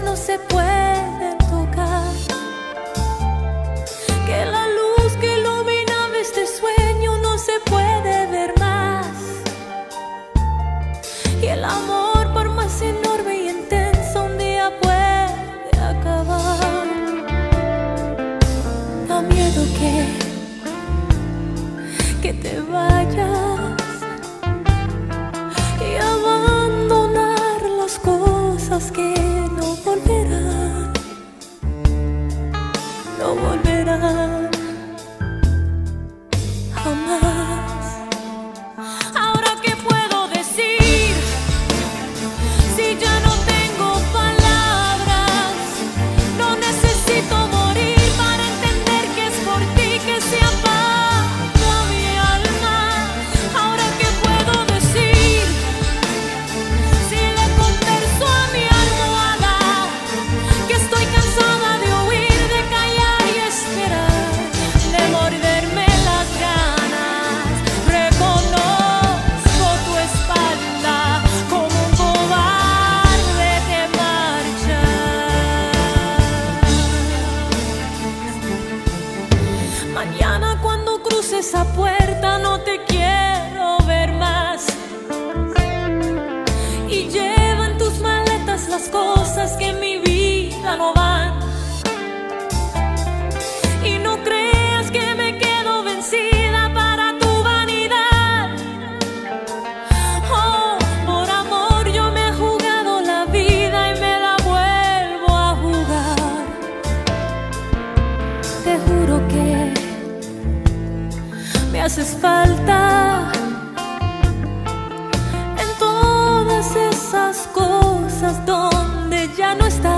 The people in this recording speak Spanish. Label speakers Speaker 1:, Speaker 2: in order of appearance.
Speaker 1: no se pueden tocar, que la luz que iluminaba este sueño no se puede ver más, y el amor, por más enorme y intenso, un día puede acabar. Da miedo que te vayas y abandonar las cosas que no volverán, no volverán jamás. Ahora, ¿qué puedo decir si ya no tengo palabras? No necesito morir para entender que es por ti que se apaga mi alma. Ahora, ¿qué puedo decir si le converso a mi almohada que estoy cansada de huir, de callar y esperar, de morderme las ganas? Reconozco tu espalda como un cobarde, te marchas. Mañana, cuando cruce esa puerta, no te quiero ver más, y lleva en tus maletas las cosas que en mi vida no van. Y no creas que me quedo vencida para tu vanidad. Oh, por amor yo me he jugado la vida y me la vuelvo a jugar. Te juro que me haces falta en todas esas cosas donde ya no estás.